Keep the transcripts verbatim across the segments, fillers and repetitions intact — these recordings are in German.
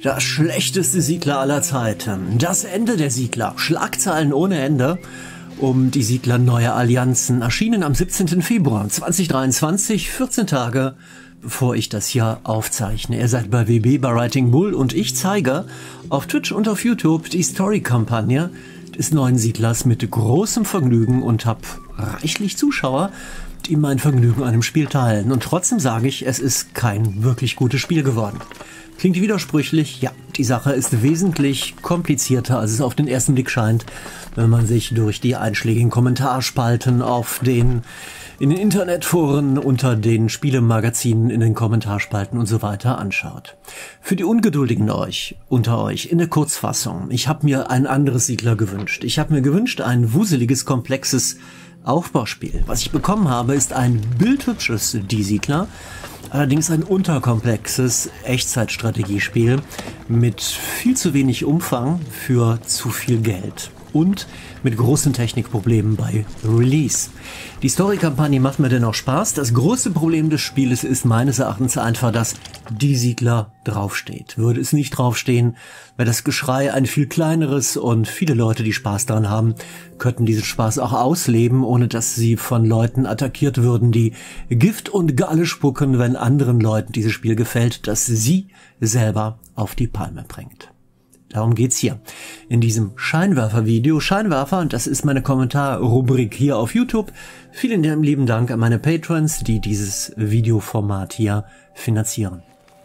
Das schlechteste Siedler aller Zeiten. Das Ende der Siedler. Schlagzeilen ohne Ende. Um die Siedler Neue Allianzen erschienen am siebzehnten Februar zweitausenddreiundzwanzig, vierzehn Tage bevor ich das hier aufzeichne. Ihr seid bei W B, bei Writing Bull, und ich zeige auf Twitch und auf YouTube die Story-Kampagne des neuen Siedlers mit großem Vergnügen und habe reichlich Zuschauer, die mein Vergnügen an dem Spiel teilen. Und trotzdem sage ich, es ist kein wirklich gutes Spiel geworden. Klingt widersprüchlich? Ja, die Sache ist wesentlich komplizierter, als es auf den ersten Blick scheint, wenn man sich durch die einschlägigen Kommentarspalten auf den, in den Internetforen, unter den Spielemagazinen, in den Kommentarspalten und so weiter anschaut. Für die Ungeduldigen euch, unter euch, in der Kurzfassung, ich habe mir ein anderes Siedler gewünscht. Ich habe mir gewünscht, ein wuseliges, komplexes Aufbauspiel. Was ich bekommen habe, ist ein bildhübsches Die Siedler, allerdings ein unterkomplexes Echtzeitstrategiespiel mit viel zu wenig Umfang für zu viel Geld und mit großen Technikproblemen bei Release. Die Story-Kampagne macht mir dennoch Spaß. Das große Problem des Spieles ist meines Erachtens einfach, dass Die Siedler draufsteht. Würde es nicht draufstehen, wäre das Geschrei ein viel kleineres, und viele Leute, die Spaß daran haben, könnten diesen Spaß auch ausleben, ohne dass sie von Leuten attackiert würden, die Gift und Galle spucken, wenn anderen Leuten dieses Spiel gefällt, das sie selber auf die Palme bringt. Darum geht's hier in diesem Scheinwerfer-Video. Scheinwerfer, und das ist meine Kommentarrubrik hier auf YouTube. Vielen lieben Dank an meine Patrons, die dieses Videoformat hier finanzieren.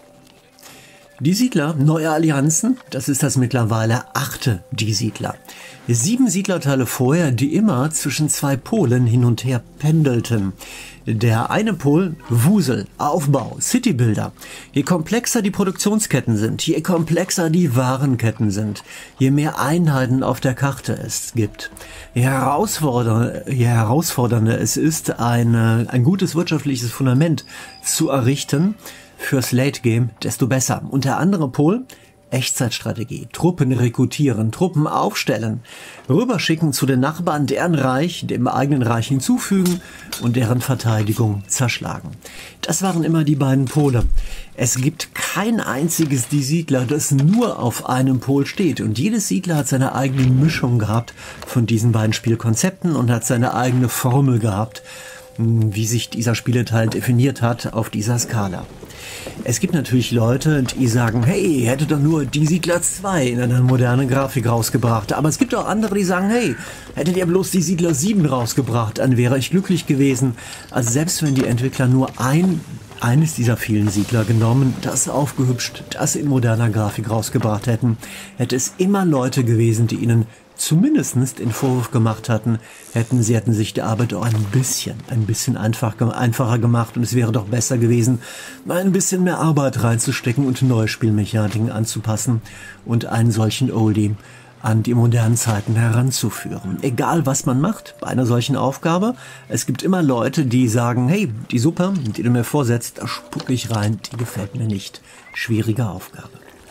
Die Siedler Neue Allianzen, das ist das mittlerweile achte Die Siedler. Sieben Siedlerteile vorher, die immer zwischen zwei Polen hin und her pendelten. Der eine Pol, Wusel, Aufbau, Citybuilder. Je komplexer die Produktionsketten sind, je komplexer die Warenketten sind, je mehr Einheiten auf der Karte es gibt, je herausfordernder, je herausfordernder es ist, eine, ein gutes wirtschaftliches Fundament zu errichten fürs Late Game, desto besser. Und der andere Pol, Echtzeitstrategie, Truppen rekrutieren, Truppen aufstellen, rüberschicken zu den Nachbarn, deren Reich dem eigenen Reich hinzufügen und deren Verteidigung zerschlagen. Das waren immer die beiden Pole. Es gibt kein einziges Die Siedler, das nur auf einem Pol steht, und jedes Siedler hat seine eigene Mischung gehabt von diesen beiden Spielkonzepten und hat seine eigene Formel gehabt, wie sich dieser Spieleteil definiert hat auf dieser Skala. Es gibt natürlich Leute, die sagen, hey, hätte doch nur Die Siedler zwei in einer modernen Grafik rausgebracht. Aber es gibt auch andere, die sagen, hey, hättet ihr bloß Die Siedler sieben rausgebracht, dann wäre ich glücklich gewesen. Also selbst wenn die Entwickler nur ein, eines dieser vielen Siedler genommen, das aufgehübscht, das in moderner Grafik rausgebracht hätten, hätte es immer Leute gewesen, die ihnen zumindest den Vorwurf gemacht hatten, hätten sie hätten sich die Arbeit auch ein bisschen, ein bisschen einfach, einfacher gemacht, und es wäre doch besser gewesen, mal ein bisschen mehr Arbeit reinzustecken und neue Spielmechaniken anzupassen und einen solchen Oldie an die modernen Zeiten heranzuführen. Egal was man macht bei einer solchen Aufgabe, es gibt immer Leute, die sagen, hey, die Suppe, die du mir vorsetzt, da spucke ich rein, die gefällt mir nicht. Schwierige Aufgabe.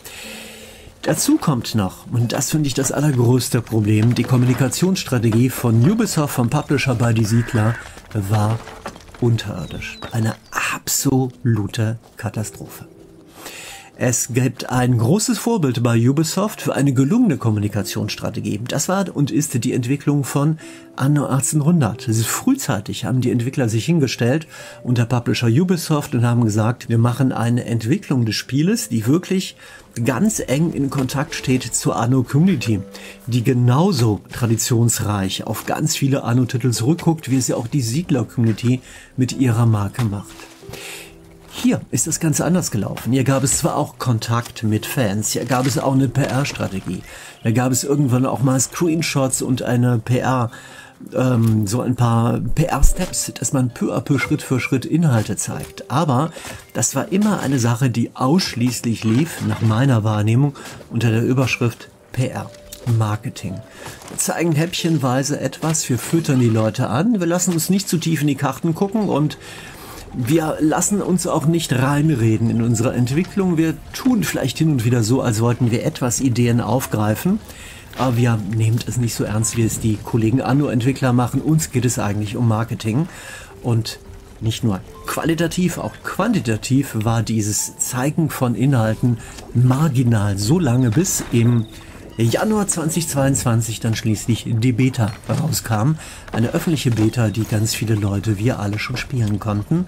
Dazu kommt noch, und das finde ich das allergrößte Problem, die Kommunikationsstrategie von Ubisoft, vom Publisher bei Die Siedler, war unterirdisch. Eine absolute Katastrophe. Es gibt ein großes Vorbild bei Ubisoft für eine gelungene Kommunikationsstrategie. Das war und ist die Entwicklung von Anno achtzehnhundert. Das ist frühzeitig, haben die Entwickler sich hingestellt und der Publisher Ubisoft und haben gesagt, wir machen eine Entwicklung des Spieles, die wirklich ganz eng in Kontakt steht zur Anno-Community, die genauso traditionsreich auf ganz viele Anno-Titel zurückguckt, wie es ja auch die Siedler-Community mit ihrer Marke macht. Hier ist das Ganze anders gelaufen. Hier gab es zwar auch Kontakt mit Fans, hier gab es auch eine P R-Strategie. Da gab es irgendwann auch mal Screenshots und eine P R, ähm, so ein paar P R-Steps, dass man peu à peu, Schritt für Schritt Inhalte zeigt. Aber das war immer eine Sache, die ausschließlich lief, nach meiner Wahrnehmung, unter der Überschrift P R. Marketing. Wir zeigen häppchenweise etwas, wir füttern die Leute an, wir lassen uns nicht zu tief in die Karten gucken und wir lassen uns auch nicht reinreden in unsere Entwicklung. Wir tun vielleicht hin und wieder so, als wollten wir etwas Ideen aufgreifen. Aber wir nehmen es nicht so ernst, wie es die Kollegen Anno-Entwickler machen. Uns geht es eigentlich um Marketing. Und Nicht nur qualitativ, auch quantitativ war dieses Zeigen von Inhalten marginal so lange, bis im Januar zweitausendzweiundzwanzig dann schließlich die Beta rauskam. Eine öffentliche Beta, die ganz viele Leute, wir alle schon spielen konnten.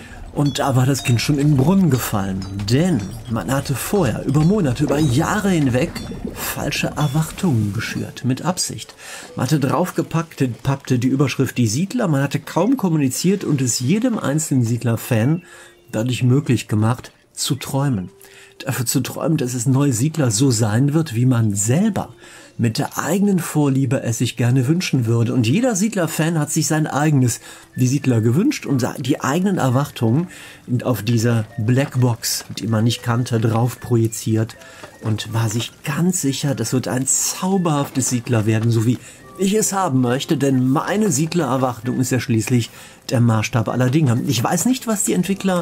Und da war das Kind schon in den Brunnen gefallen, denn man hatte vorher über Monate, über Jahre hinweg falsche Erwartungen geschürt, mit Absicht. Man hatte draufgepackt, pappte die Überschrift die Siedler, man hatte kaum kommuniziert und es jedem einzelnen Siedler-Fan dadurch möglich gemacht, zu träumen. Dafür zu träumen, dass es neue Siedler so sein wird, wie man selber mit der eigenen Vorliebe es sich gerne wünschen würde. Und jeder Siedler-Fan hat sich sein eigenes Die Siedler gewünscht und die eigenen Erwartungen auf dieser Blackbox, die man nicht kannte, drauf projiziert und war sich ganz sicher, das wird ein zauberhaftes Siedler werden, so wie ich es haben möchte, denn meine Siedler-Erwartung ist ja schließlich der Maßstab aller Dinge. Ich weiß nicht, was die Entwickler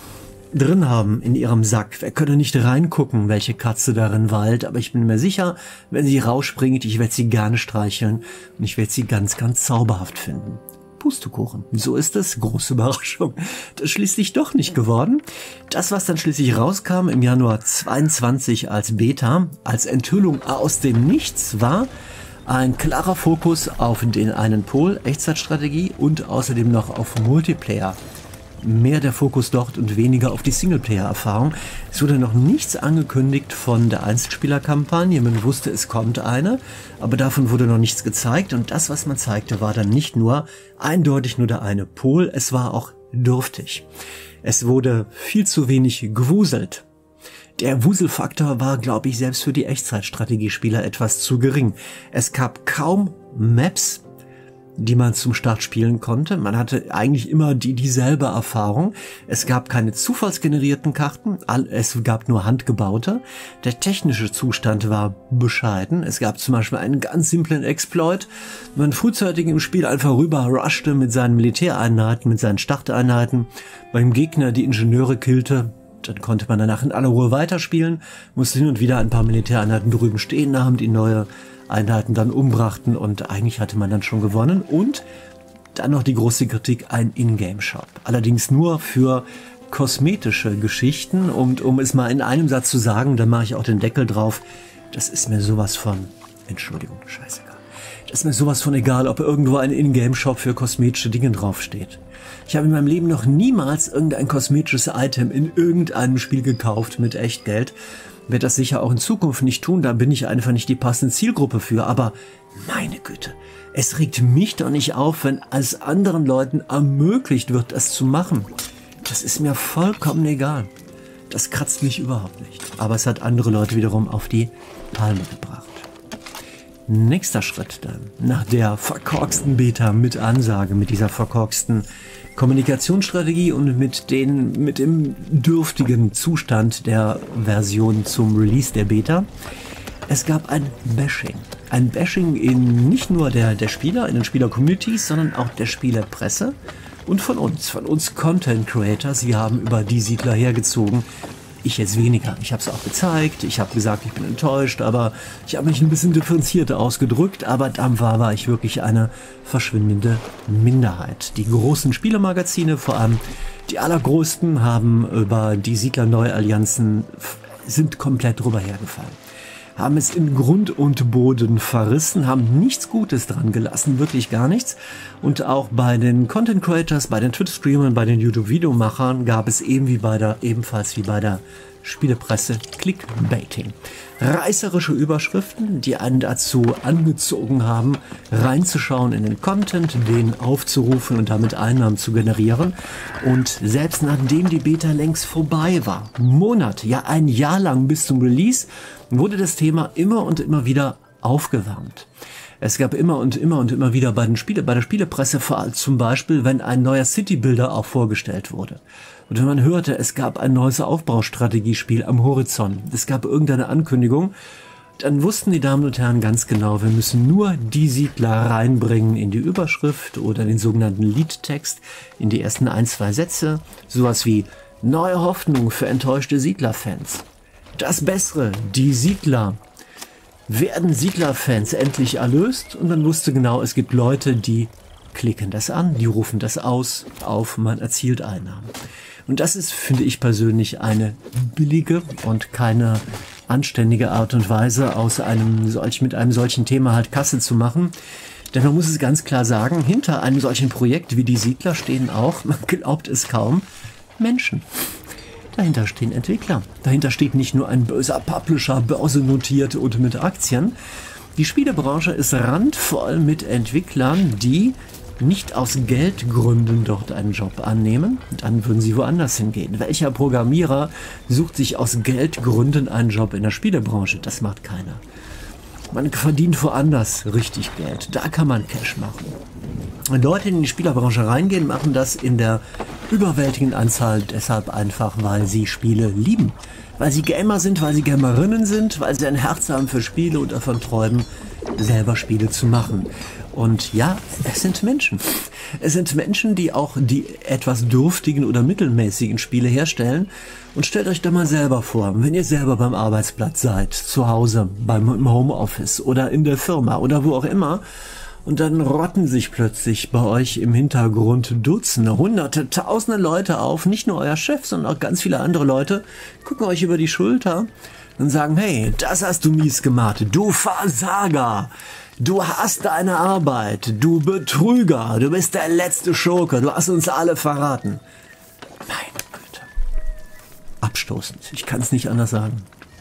drin haben in ihrem Sack. Wer könnte nicht reingucken, welche Katze darin weilt, aber ich bin mir sicher, wenn sie rausspringt, ich werde sie gerne streicheln und ich werde sie ganz, ganz zauberhaft finden. Pustekuchen. So ist es. Große Überraschung. Das ist schließlich doch nicht geworden. Das, was dann schließlich rauskam im Januar zweiundzwanzig als Beta, als Enthüllung aus dem Nichts, war ein klarer Fokus auf den einen Pol, Echtzeitstrategie und außerdem noch auf Multiplayer. Mehr der Fokus dort und weniger auf die Singleplayer-Erfahrung. Es wurde noch nichts angekündigt von der Einzelspieler-Kampagne. Man wusste, es kommt eine, aber davon wurde noch nichts gezeigt. Und das, was man zeigte, war dann nicht nur eindeutig nur der eine Pol, es war auch dürftig. Es wurde viel zu wenig gewuselt. Der Wuselfaktor war, glaube ich, selbst für die Echtzeitstrategiespieler etwas zu gering. Es gab kaum Maps, die man zum Start spielen konnte. Man hatte eigentlich immer die dieselbe Erfahrung. Es gab keine zufallsgenerierten Karten, es gab nur handgebaute. Der technische Zustand war bescheiden. Es gab zum Beispiel einen ganz simplen Exploit, wenn man frühzeitig im Spiel einfach rüber rushte mit seinen Militäreinheiten, mit seinen Starteinheiten, beim Gegner die Ingenieure killte. Dann konnte man danach in aller Ruhe weiterspielen, musste hin und wieder ein paar Militäreinheiten drüben stehen haben, die neue Einheiten dann umbrachten und eigentlich hatte man dann schon gewonnen. Und dann noch die große Kritik, ein Ingame-Shop. Allerdings nur für kosmetische Geschichten. Und um es mal in einem Satz zu sagen, dann mache ich auch den Deckel drauf, das ist mir sowas von, Entschuldigung, scheißegal. Das ist mir sowas von egal, ob irgendwo ein Ingame-Shop für kosmetische Dinge draufsteht. Ich habe in meinem Leben noch niemals irgendein kosmetisches Item in irgendeinem Spiel gekauft mit Echtgeld. Werde das sicher auch in Zukunft nicht tun, da bin ich einfach nicht die passende Zielgruppe für. Aber meine Güte, es regt mich doch nicht auf, wenn es anderen Leuten ermöglicht wird, das zu machen. Das ist mir vollkommen egal. Das kratzt mich überhaupt nicht. Aber es hat andere Leute wiederum auf die Palme gebracht. Nächster Schritt dann, nach der verkorksten Beta mit Ansage, mit dieser verkorksten Kommunikationsstrategie und mit den, mit dem dürftigen Zustand der Version zum Release der Beta. Es gab ein Bashing. Ein Bashing in nicht nur der, der Spieler, in den Spieler-Communities, sondern auch der Spielerpresse und von uns, von uns Content Creators. Sie haben über die Siedler hergezogen. Ich jetzt weniger. Ich habe es auch gezeigt, ich habe gesagt, ich bin enttäuscht, aber ich habe mich ein bisschen differenzierter ausgedrückt, aber dann war, war ich wirklich eine verschwindende Minderheit. Die großen Spielemagazine, vor allem die allergrößten, haben über die Siedler-Neuallianzen, sind komplett drüber hergefallen. Haben es in Grund und Boden verrissen, haben nichts Gutes dran gelassen, wirklich gar nichts. Und auch bei den Content Creators, bei den Twitch-Streamern, bei den YouTube-Videomachern gab es eben wie bei der, ebenfalls wie bei der Spielepresse Clickbaiting. Reißerische Überschriften, die einen dazu angezogen haben, reinzuschauen in den Content, den aufzurufen und damit Einnahmen zu generieren. Und selbst nachdem die Beta längst vorbei war, Monate, ja ein Jahr lang bis zum Release, wurde das Thema immer und immer wieder aufgewärmt. Es gab immer und immer und immer wieder bei den Spiele, bei der Spielepresse, vor allem zum Beispiel, wenn ein neuer City-Builder auch vorgestellt wurde. Und wenn man hörte, es gab ein neues Aufbaustrategiespiel am Horizont, es gab irgendeine Ankündigung, dann wussten die Damen und Herren ganz genau, wir müssen nur die Siedler reinbringen in die Überschrift oder den sogenannten Lead-Text, in die ersten ein, zwei Sätze, sowas wie neue Hoffnung für enttäuschte Siedler-Fans. Das Bessere, die Siedler. Werden Siedler-Fans endlich erlöst? Und man wusste genau, es gibt Leute, die klicken das an, die rufen das aus, auf, man erzielt Einnahmen. Und das ist, finde ich persönlich, eine billige und keine anständige Art und Weise, aus einem solch, mit einem solchen Thema halt Kasse zu machen. Denn man muss es ganz klar sagen, hinter einem solchen Projekt wie die Siedler stehen auch, man glaubt es kaum, Menschen. Dahinter stehen Entwickler. Dahinter steht nicht nur ein böser Publisher, börsennotiert und mit Aktien. Die Spielebranche ist randvoll mit Entwicklern, die nicht aus Geldgründen dort einen Job annehmen, dann würden sie woanders hingehen. Welcher Programmierer sucht sich aus Geldgründen einen Job in der Spielebranche? Das macht keiner. Man verdient woanders richtig Geld. Da kann man Cash machen. Und Leute, die in die Spielerbranche reingehen, machen das in der überwältigenden Anzahl deshalb einfach, weil sie Spiele lieben. Weil sie Gamer sind, weil sie Gamerinnen sind, weil sie ein Herz haben für Spiele und davon träumen, selber Spiele zu machen. Und ja, es sind Menschen. Es sind Menschen, die auch die etwas dürftigen oder mittelmäßigen Spiele herstellen. Und stellt euch da mal selber vor, wenn ihr selber beim Arbeitsplatz seid, zu Hause, beim Homeoffice oder in der Firma oder wo auch immer, und dann rotten sich plötzlich bei euch im Hintergrund Dutzende, Hunderte, Tausende Leute auf, nicht nur euer Chef, sondern auch ganz viele andere Leute, gucken euch über die Schulter und sagen, hey, das hast du mies gemacht, du Versager, du hast deine Arbeit, du Betrüger, du bist der letzte Schurke, du hast uns alle verraten. Meine Güte. Abstoßend, ich kann es nicht anders sagen.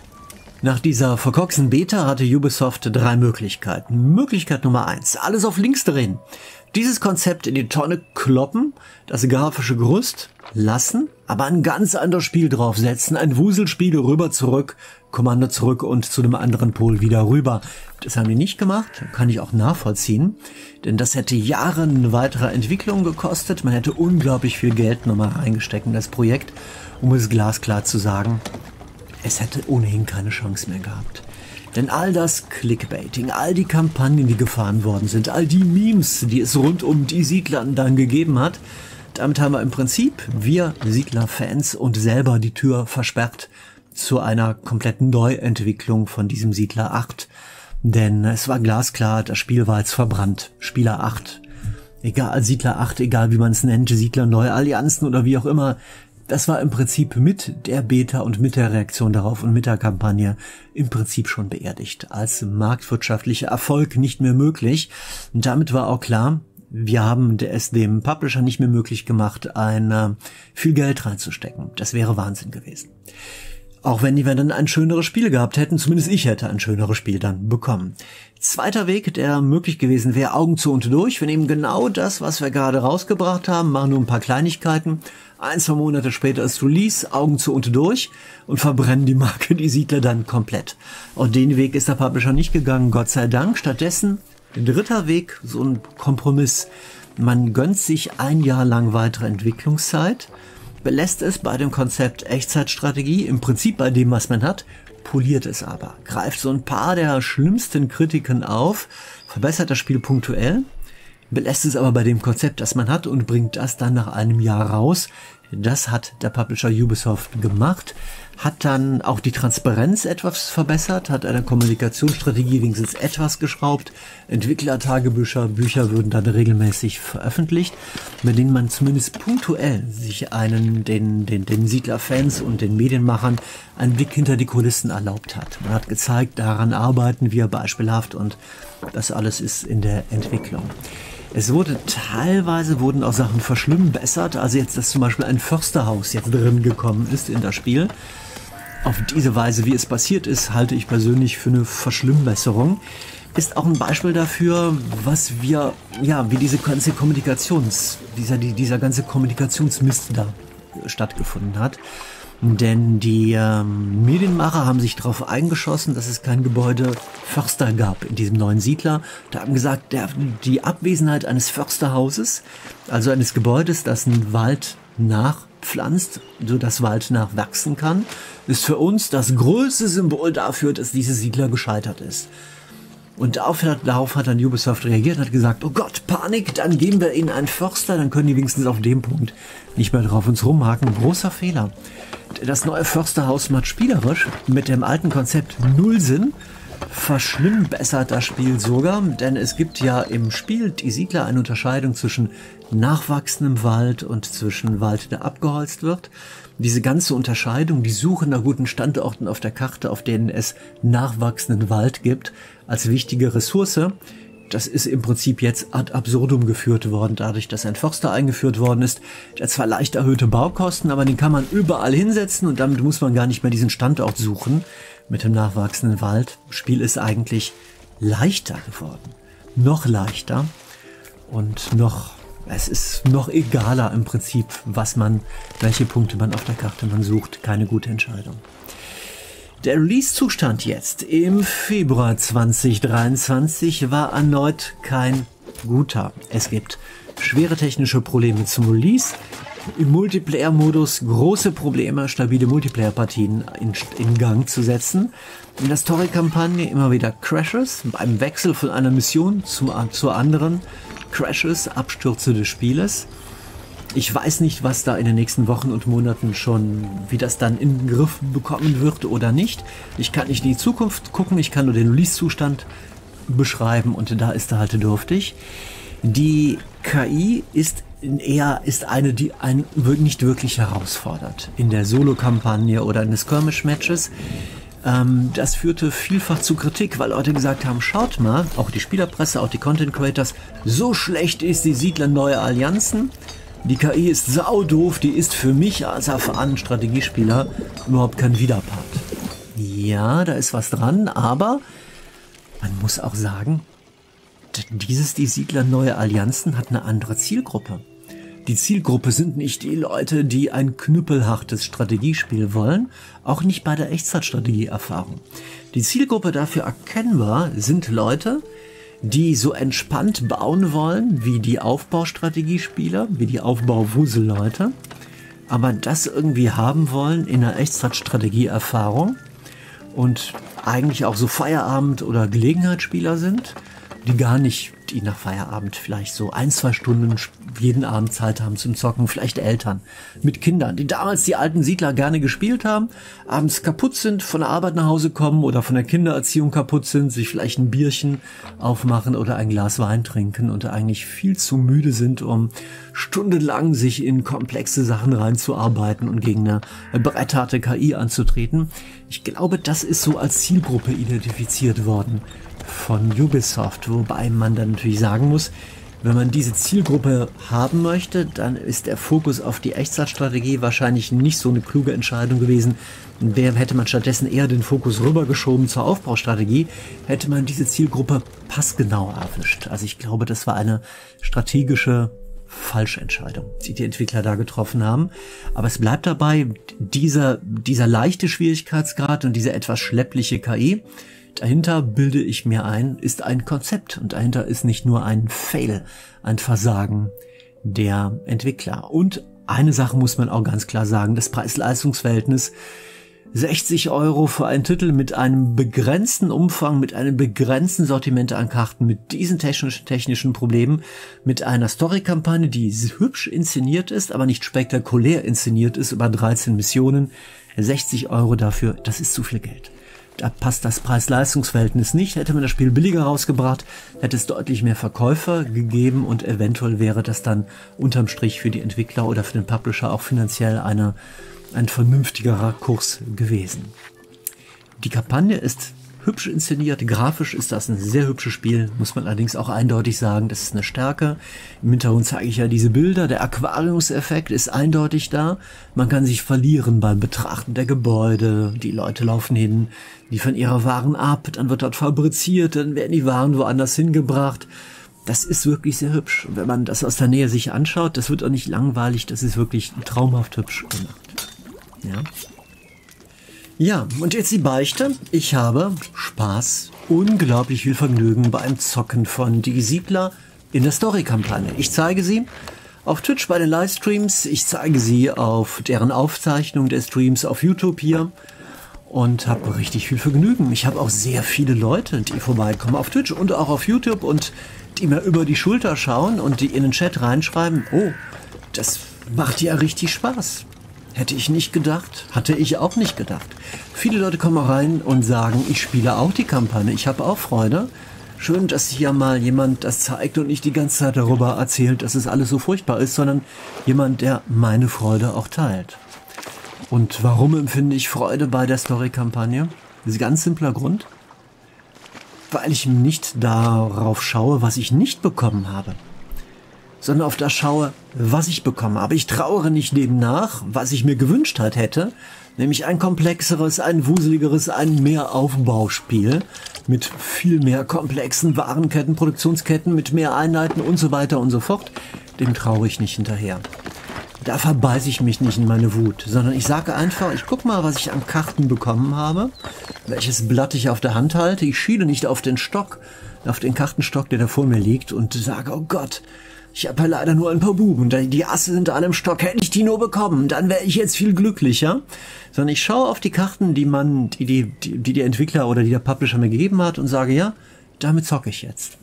Nach dieser verkorksten Beta hatte Ubisoft drei Möglichkeiten. Möglichkeit Nummer eins, alles auf links drehen. Dieses Konzept in die Tonne kloppen, das grafische Gerüst lassen, aber ein ganz anderes Spiel draufsetzen, ein Wuselspiel rüber zurück, Kommando zurück und zu einem anderen Pol wieder rüber. Das haben die nicht gemacht, kann ich auch nachvollziehen, denn das hätte Jahre weiterer Entwicklung gekostet, man hätte unglaublich viel Geld nochmal reingesteckt in das Projekt, um es glasklar zu sagen. Es hätte ohnehin keine Chance mehr gehabt. Denn all das Clickbaiting, all die Kampagnen, die gefahren worden sind, all die Memes, die es rund um die Siedler dann gegeben hat, damit haben wir im Prinzip, wir Siedler-Fans, und selber die Tür versperrt zu einer kompletten Neuentwicklung von diesem Siedler acht. Denn es war glasklar, das Spiel war jetzt verbrannt. Spieler acht, egal, Siedler acht, egal wie man es nennt, Siedler Neue Allianzen oder wie auch immer, das war im Prinzip mit der Beta und mit der Reaktion darauf und mit der Kampagne im Prinzip schon beerdigt. Als marktwirtschaftlicher Erfolg nicht mehr möglich. Und damit war auch klar, wir haben es dem Publisher nicht mehr möglich gemacht, ein äh, viel Geld reinzustecken. Das wäre Wahnsinn gewesen. Auch wenn die wir dann ein schöneres Spiel gehabt hätten, zumindest ich hätte ein schöneres Spiel dann bekommen. Zweiter Weg, der möglich gewesen wäre, Augen zu und durch. Wir nehmen genau das, was wir gerade rausgebracht haben, machen nur ein paar Kleinigkeiten. Ein, zwei Monate später ist Release, Augen zu und durch und verbrennen die Marke, die Siedler dann komplett. Und den Weg ist der Publisher nicht gegangen, Gott sei Dank. Stattdessen, dritter Weg, so ein Kompromiss. Man gönnt sich ein Jahr lang weitere Entwicklungszeit, belässt es bei dem Konzept Echtzeitstrategie, im Prinzip bei dem, was man hat, poliert es aber, greift so ein paar der schlimmsten Kritiken auf, verbessert das Spiel punktuell, belässt es aber bei dem Konzept, das man hat, und bringt das dann nach einem Jahr raus. Das hat der Publisher Ubisoft gemacht, hat dann auch die Transparenz etwas verbessert, hat eine Kommunikationsstrategie wenigstens etwas geschraubt. Entwicklertagebücher, Bücher würden dann regelmäßig veröffentlicht, mit denen man zumindest punktuell sich einen, den, den, den Siedler-Fans und den Medienmachern einen Blick hinter die Kulissen erlaubt hat. Man hat gezeigt, daran arbeiten wir beispielhaft, und das alles ist in der Entwicklung. Es wurde teilweise wurden auch Sachen verschlimmbessert, also jetzt, dass zum Beispiel ein Försterhaus jetzt drin gekommen ist in das Spiel. Auf diese Weise, wie es passiert ist, halte ich persönlich für eine Verschlimmbesserung. Ist auch ein Beispiel dafür, was wir, ja, wie diese ganze Kommunikations, dieser, dieser ganze Kommunikationsmist da stattgefunden hat. Denn die ähm, Medienmacher haben sich darauf eingeschossen, dass es kein Gebäude Förster gab in diesem neuen Siedler. Da haben gesagt, der, die Abwesenheit eines Försterhauses, also eines Gebäudes, das einen Wald nachpflanzt, sodass Wald nachwachsen kann, ist für uns das größte Symbol dafür, dass dieser Siedler gescheitert ist. Und darauf hat, darauf hat dann Ubisoft reagiert und hat gesagt, oh Gott, Panik, dann geben wir ihnen einen Förster, dann können die wenigstens auf dem Punkt nicht mehr drauf uns rumhaken. Großer Fehler. Das neue Försterhaus macht spielerisch mit dem alten Konzept null Sinn. verschlimmbessert das Spiel sogar, denn es gibt ja im Spiel Die Siedler eine Unterscheidung zwischen nachwachsendem Wald und zwischen Wald, der abgeholzt wird. Diese ganze Unterscheidung, die Suche nach guten Standorten auf der Karte, auf denen es nachwachsenden Wald gibt, als wichtige Ressource, das ist im Prinzip jetzt ad absurdum geführt worden, dadurch, dass ein Förster eingeführt worden ist. Der hat zwar leicht erhöhte Baukosten, aber den kann man überall hinsetzen und damit muss man gar nicht mehr diesen Standort suchen mit dem nachwachsenden Wald. Das Spiel ist eigentlich leichter geworden. Noch leichter und noch, es ist noch egaler im Prinzip, was man, welche Punkte man auf der Karte man sucht. Keine gute Entscheidung. Der Release-Zustand jetzt im Februar zweitausenddreiundzwanzig war erneut kein guter. Es gibt schwere technische Probleme zum Release, im Multiplayer-Modus große Probleme, stabile Multiplayer-Partien in, in Gang zu setzen. In der Story-Kampagne immer wieder Crashes, beim Wechsel von einer Mission zum, zur anderen Crashes, Abstürze des Spieles. Ich weiß nicht, was da in den nächsten Wochen und Monaten schon, wie das dann in den Griff bekommen wird oder nicht. Ich kann nicht in die Zukunft gucken, ich kann nur den Release-Zustand beschreiben und da ist er halt dürftig. Die K I ist eher ist eine, die einen nicht wirklich herausfordert. In der Solo-Kampagne oder in den Skirmish-Matches. Ähm, das führte vielfach zu Kritik, weil Leute gesagt haben, schaut mal, auch die Spielerpresse, auch die Content-Creators, so schlecht ist die Siedler neue Allianzen. Die K I ist saudoof, die ist für mich als erfahrenen Strategiespieler überhaupt kein Widerpart. Ja, da ist was dran, aber man muss auch sagen, dieses Die Siedler neue Allianzen hat eine andere Zielgruppe. Die Zielgruppe sind nicht die Leute, die ein knüppelhartes Strategiespiel wollen, auch nicht bei der Echtzeitstrategie-Erfahrung. Die Zielgruppe dafür erkennbar sind Leute, die so entspannt bauen wollen, wie die Aufbaustrategiespieler, wie die Aufbauwuselleute, aber das irgendwie haben wollen in einer Echtzeitstrategie-Erfahrung und eigentlich auch so Feierabend- oder Gelegenheitsspieler sind, die gar nicht, die nach Feierabend vielleicht so ein, zwei Stunden jeden Abend Zeit haben zum Zocken, vielleicht Eltern mit Kindern, die damals die alten Siedler gerne gespielt haben, abends kaputt sind, von der Arbeit nach Hause kommen oder von der Kindererziehung kaputt sind, sich vielleicht ein Bierchen aufmachen oder ein Glas Wein trinken und eigentlich viel zu müde sind, um stundenlang sich in komplexe Sachen reinzuarbeiten und gegen eine brettharte K I anzutreten. Ich glaube, das ist so als Zielgruppe identifiziert worden von Ubisoft, wobei man dann natürlich sagen muss, wenn man diese Zielgruppe haben möchte, dann ist der Fokus auf die Echtzeitstrategie wahrscheinlich nicht so eine kluge Entscheidung gewesen. Wäre, hätte man stattdessen eher den Fokus rübergeschoben zur Aufbaustrategie, hätte man diese Zielgruppe passgenau erwischt. Also ich glaube, das war eine strategische falsche Entscheidung, die die Entwickler da getroffen haben. Aber es bleibt dabei, dieser, dieser leichte Schwierigkeitsgrad und diese etwas schleppliche K I, dahinter, bilde ich mir ein, ist ein Konzept und dahinter ist nicht nur ein Fail, ein Versagen der Entwickler. Und eine Sache muss man auch ganz klar sagen, das Preis-Leistungs-Verhältnis sechzig Euro für einen Titel mit einem begrenzten Umfang, mit einem begrenzten Sortiment an Karten, mit diesen technisch, technischen Problemen, mit einer Story-Kampagne, die hübsch inszeniert ist, aber nicht spektakulär inszeniert ist, über dreizehn Missionen, sechzig Euro dafür, das ist zu viel Geld. Da passt das Preis-Leistungs-Verhältnis nicht. Hätte man das Spiel billiger rausgebracht, hätte es deutlich mehr Verkäufer gegeben und eventuell wäre das dann unterm Strich für die Entwickler oder für den Publisher auch finanziell eine, ein vernünftigerer Kurs gewesen. Die Kampagne ist hübsch inszeniert, grafisch ist das ein sehr hübsches Spiel, muss man allerdings auch eindeutig sagen, das ist eine Stärke. Im Hintergrund zeige ich ja diese Bilder, der Aquariumseffekt ist eindeutig da, man kann sich verlieren beim Betrachten der Gebäude, die Leute laufen hin, liefern ihre Waren ab, dann wird dort fabriziert, dann werden die Waren woanders hingebracht. Das ist wirklich sehr hübsch. Und wenn man das aus der Nähe sich anschaut, das wird auch nicht langweilig, das ist wirklich traumhaft hübsch gemacht. Ja. Ja, und jetzt die Beichte. Ich habe Spaß, unglaublich viel Vergnügen beim Zocken von Die Siedler in der Story-Kampagne. Ich zeige sie auf Twitch bei den Livestreams, ich zeige sie auf deren Aufzeichnung der Streams auf YouTube hier und habe richtig viel Vergnügen. Ich habe auch sehr viele Leute, die vorbeikommen auf Twitch und auch auf YouTube und die mir über die Schulter schauen und die in den Chat reinschreiben, oh, das macht ja richtig Spaß. Hätte ich nicht gedacht, hatte ich auch nicht gedacht. Viele Leute kommen rein und sagen, ich spiele auch die Kampagne, ich habe auch Freude. Schön, dass hier mal jemand das zeigt und nicht die ganze Zeit darüber erzählt, dass es alles so furchtbar ist, sondern jemand, der meine Freude auch teilt. Und warum empfinde ich Freude bei der Story-Kampagne? Das ist ein ganz simpler Grund. Weil ich nicht darauf schaue, was ich nicht bekommen habe, sondern auf das schaue, was ich bekomme. Aber ich trauere nicht dem nach, was ich mir gewünscht hat hätte, nämlich ein komplexeres, ein wuseligeres, ein mehr Aufbauspiel mit viel mehr komplexen Warenketten, Produktionsketten, mit mehr Einheiten und so weiter und so fort. Dem traue ich nicht hinterher. Da verbeiße ich mich nicht in meine Wut, sondern ich sage einfach, ich guck mal, was ich an Karten bekommen habe, welches Blatt ich auf der Hand halte. Ich schiele nicht auf den Stock, auf den Kartenstock, der da vor mir liegt und sage, oh Gott, ich habe ja leider nur ein paar Buben, die Asse sind alle im Stock, hätte ich die nur bekommen, dann wäre ich jetzt viel glücklicher. Sondern ich schaue auf die Karten, die man, die die, die, die der Entwickler oder die der Publisher mir gegeben hat und sage, ja, damit zocke ich jetzt.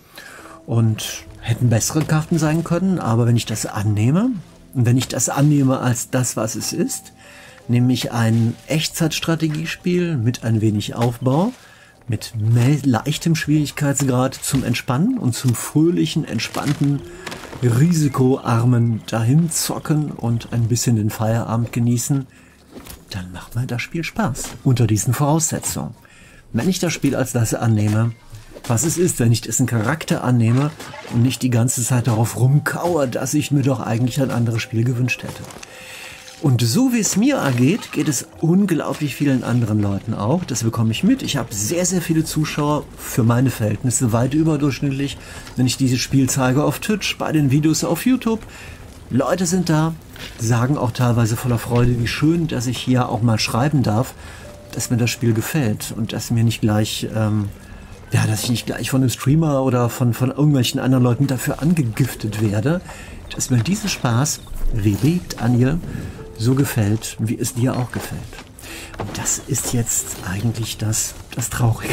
Und hätten bessere Karten sein können, aber wenn ich das annehme, und wenn ich das annehme als das, was es ist, nämlich ein Echtzeitstrategiespiel mit ein wenig Aufbau, mit leichtem Schwierigkeitsgrad zum Entspannen und zum fröhlichen, entspannten, risikoarmen dahin zocken und ein bisschen den Feierabend genießen, dann macht mir das Spiel Spaß. Unter diesen Voraussetzungen. Wenn ich das Spiel als das annehme, was es ist, wenn ich dessen Charakter annehme und nicht die ganze Zeit darauf rumkauere, dass ich mir doch eigentlich ein anderes Spiel gewünscht hätte. Und so wie es mir ergeht, geht es unglaublich vielen anderen Leuten auch. Das bekomme ich mit. Ich habe sehr, sehr viele Zuschauer, für meine Verhältnisse weit überdurchschnittlich, wenn ich dieses Spiel zeige auf Twitch, bei den Videos auf YouTube. Leute sind da, sagen auch teilweise voller Freude, wie schön, dass ich hier auch mal schreiben darf, dass mir das Spiel gefällt und dass mir nicht gleich, ähm, ja, dass ich nicht gleich von einem Streamer oder von, von irgendwelchen anderen Leuten dafür angegiftet werde, dass mir dieser Spaß, wie liebt Anja, so gefällt, wie es dir auch gefällt. Und das ist jetzt eigentlich das, das Traurige.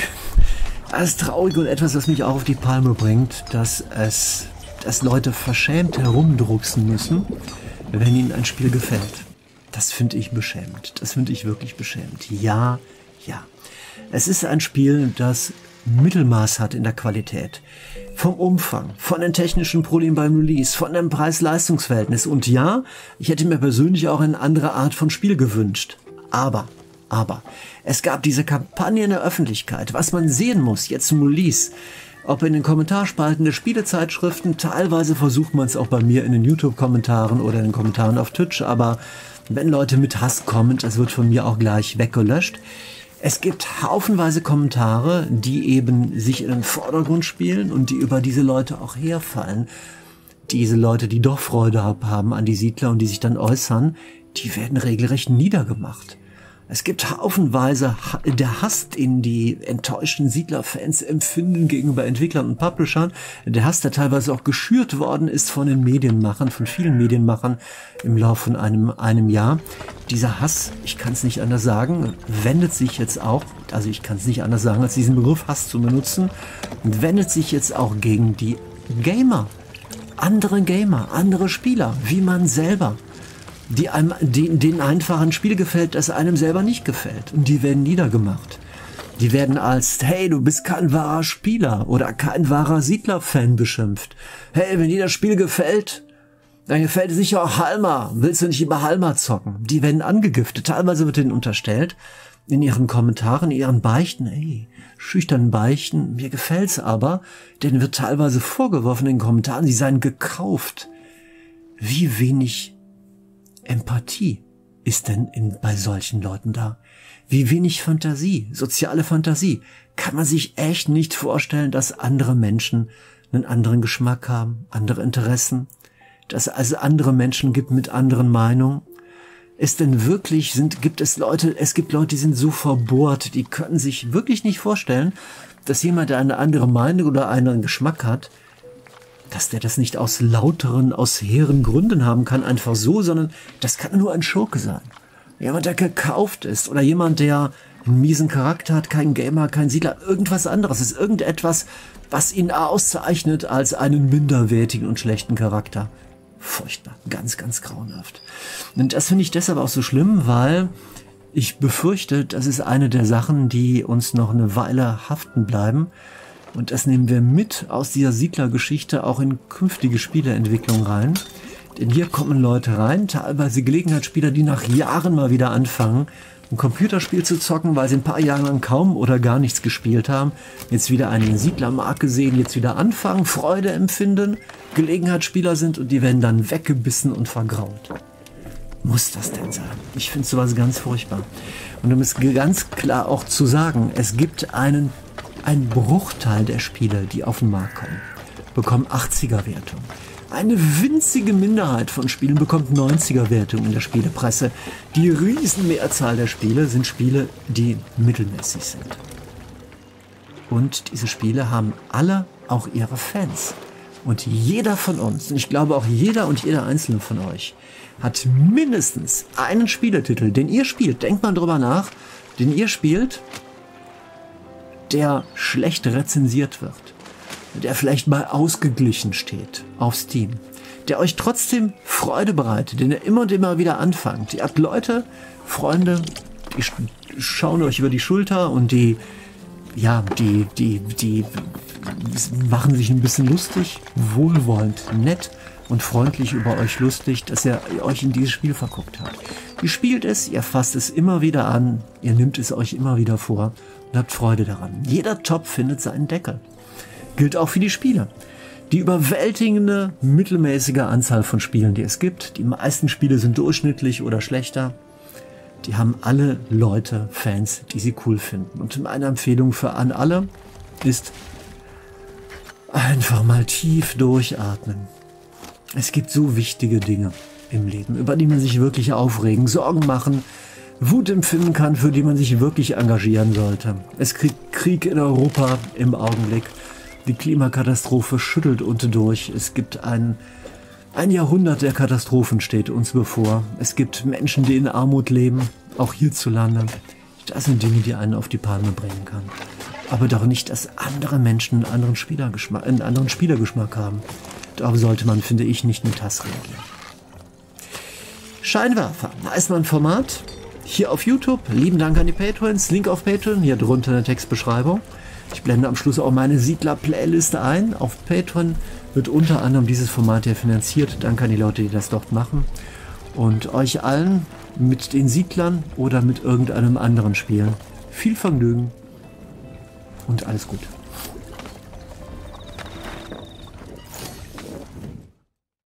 Das Traurige und etwas, was mich auch auf die Palme bringt, dass es, dass Leute verschämt herumdrucksen müssen, wenn ihnen ein Spiel gefällt. Das finde ich beschämend. Das finde ich wirklich beschämend. Ja, ja. Es ist ein Spiel, das Mittelmaß hat in der Qualität. Vom Umfang, von den technischen Problemen beim Release, von dem Preis-Leistungs-Verhältnis. Und ja, ich hätte mir persönlich auch eine andere Art von Spiel gewünscht. Aber, aber, es gab diese Kampagne in der Öffentlichkeit, was man sehen muss jetzt zum Release. Ob in den Kommentarspalten der Spielezeitschriften, teilweise versucht man es auch bei mir in den YouTube-Kommentaren oder in den Kommentaren auf Twitch, aber wenn Leute mit Hass kommen, das wird von mir auch gleich weggelöscht. Es gibt haufenweise Kommentare, die eben sich in den Vordergrund spielen und die über diese Leute auch herfallen. Diese Leute, die doch Freude haben an die Siedler und die sich dann äußern, die werden regelrecht niedergemacht. Es gibt haufenweise der Hass, den die enttäuschten Siedler-Fans empfinden gegenüber Entwicklern und Publishern. Der Hass, der teilweise auch geschürt worden ist von den Medienmachern, von vielen Medienmachern im Laufe von einem, einem Jahr. Dieser Hass, ich kann es nicht anders sagen, wendet sich jetzt auch, also ich kann es nicht anders sagen, als diesen Begriff Hass zu benutzen, wendet sich jetzt auch gegen die Gamer. Andere Gamer, andere Spieler, wie man selber. Die einem, die, denen einfach ein Spiel gefällt, das einem selber nicht gefällt. Und die werden niedergemacht. Die werden als, hey, du bist kein wahrer Spieler oder kein wahrer Siedler-Fan beschimpft. Hey, wenn dir das Spiel gefällt, dann gefällt es sicher auch Halma. Willst du nicht über Halma zocken? Die werden angegiftet. Teilweise wird ihnen unterstellt, in ihren Kommentaren, in ihren Beichten, ey, schüchternen Beichten, mir gefällt's aber, denen wird teilweise vorgeworfen in den Kommentaren, sie seien gekauft. Wie wenig Empathie ist denn in, bei solchen Leuten da? Wie wenig Fantasie, soziale Fantasie. Kann man sich echt nicht vorstellen, dass andere Menschen einen anderen Geschmack haben, andere Interessen, dass es also andere Menschen gibt mit anderen Meinungen? Ist denn wirklich, sind, gibt es Leute, es gibt Leute, die sind so verbohrt, die können sich wirklich nicht vorstellen, dass jemand, der eine andere Meinung oder einen anderen Geschmack hat, dass der das nicht aus lauteren, aus hehren Gründen haben kann, einfach so, sondern das kann nur ein Schurke sein. Jemand, der gekauft ist oder jemand, der einen miesen Charakter hat, kein Gamer, kein Siedler, irgendwas anderes. Es ist irgendetwas, was ihn auszeichnet als einen minderwertigen und schlechten Charakter. furchtbar, ganz, ganz grauenhaft. Und das finde ich deshalb auch so schlimm, weil ich befürchte, das ist eine der Sachen, die uns noch eine Weile haften bleiben. Und das nehmen wir mit aus dieser Siedler-Geschichte auch in künftige Spieleentwicklung rein. Denn hier kommen Leute rein, teilweise Gelegenheitsspieler, die nach Jahren mal wieder anfangen, ein Computerspiel zu zocken, weil sie ein paar Jahre lang kaum oder gar nichts gespielt haben, jetzt wieder einen Siedlermarkt sehen, jetzt wieder anfangen, Freude empfinden, Gelegenheitsspieler sind und die werden dann weggebissen und vergrault. Muss das denn sein? Ich finde sowas ganz furchtbar. Und um es ganz klar auch zu sagen, es gibt einen, einen Bruchteil der Spiele, die auf den Markt kommen, bekommen achtziger-Wertung. Eine winzige Minderheit von Spielen bekommt neunziger-Wertung in der Spielepresse. Die Riesenmehrzahl der Spiele sind Spiele, die mittelmäßig sind. Und diese Spiele haben alle auch ihre Fans. Und jeder von uns, und ich glaube auch jeder und jeder einzelne von euch, hat mindestens einen Spieletitel, den ihr spielt, denkt mal drüber nach, den ihr spielt, der schlecht rezensiert wird. Der vielleicht mal ausgeglichen steht auf Steam, der euch trotzdem Freude bereitet, den ihr immer und immer wieder anfangt. Ihr habt Leute, Freunde, die schauen euch über die Schulter und die, ja, die, die, die machen sich ein bisschen lustig, wohlwollend, nett und freundlich über euch lustig, dass ihr euch in dieses Spiel verguckt habt. Ihr spielt es, ihr fasst es immer wieder an, ihr nehmt es euch immer wieder vor und habt Freude daran. Jeder Topf findet seinen Deckel. Gilt auch für die Spiele. Die überwältigende, mittelmäßige Anzahl von Spielen, die es gibt, die meisten Spiele sind durchschnittlich oder schlechter, die haben alle Leute, Fans, die sie cool finden. Und meine Empfehlung für an alle ist, einfach mal tief durchatmen. Es gibt so wichtige Dinge im Leben, über die man sich wirklich aufregen, Sorgen machen, Wut empfinden kann, für die man sich wirklich engagieren sollte. Es kriegt Krieg in Europa im Augenblick. Die Klimakatastrophe schüttelt uns durch. Es gibt ein, ein Jahrhundert der Katastrophen steht uns bevor. Es gibt Menschen, die in Armut leben, auch hierzulande. Das sind Dinge, die einen auf die Palme bringen kann. Aber doch nicht, dass andere Menschen einen anderen Spielergeschmack, einen anderen Spielergeschmack haben. Darauf sollte man, finde ich, nicht mit Hass reagieren. Scheinwerfer, da ist mein Format. Hier auf YouTube. Lieben Dank an die Patrons. Link auf Patreon, hier drunter in der Textbeschreibung. Ich blende am Schluss auch meine Siedler-Playliste ein. Auf Patreon wird unter anderem dieses Format ja finanziert. Danke an die Leute, die das dort machen. Und euch allen mit den Siedlern oder mit irgendeinem anderen Spiel viel Vergnügen und alles Gute.